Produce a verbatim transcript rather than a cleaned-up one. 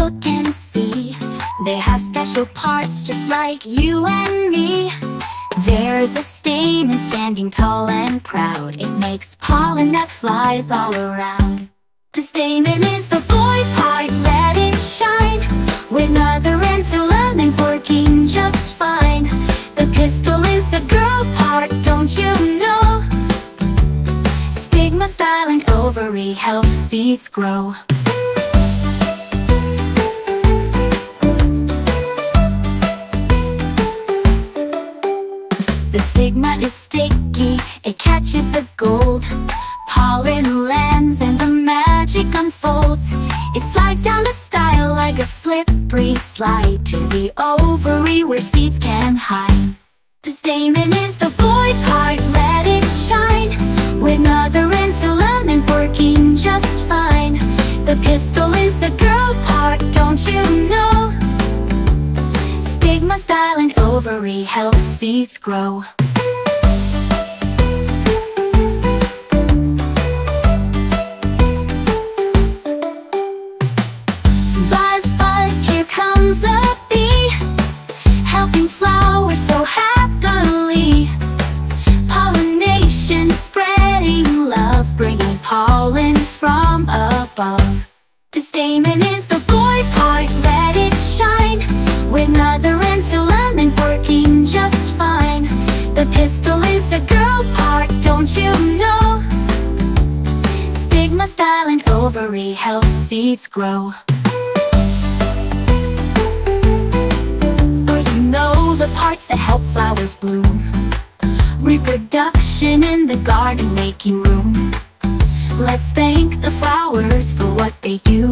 look and see. They have special parts just like you and me. There's a stamen standing tall and proud. It makes pollen that flies all around. The stamen is the boy part, let it shine, with mother and filament working just fine. The pistil is the girl part, don't you know? Stigma, style, and ovary help seeds grow. The stigma is sticky, it catches the gold. Pollen lands and the magic unfolds. It slides down the style like a slippery slide to the ovary where seeds can hide. The stamen is the boy part, let it shine, with mother and filament working just fine. The pistil is the girl part, don't you know? Stigma, style, and ovary help seeds grow. Buzz, buzz, here comes a bee, helping flowers so happily. Pollination, spreading love, bringing pollen from above. The stamen is the boy part, let it shine, with mother and filament working just fine. The pistil is the girl part, don't you know? Stigma, style, and ovary help seeds grow. Or you know the parts that help flowers bloom. Reproduction in the garden, making room. Let's thank the flowers for what they do.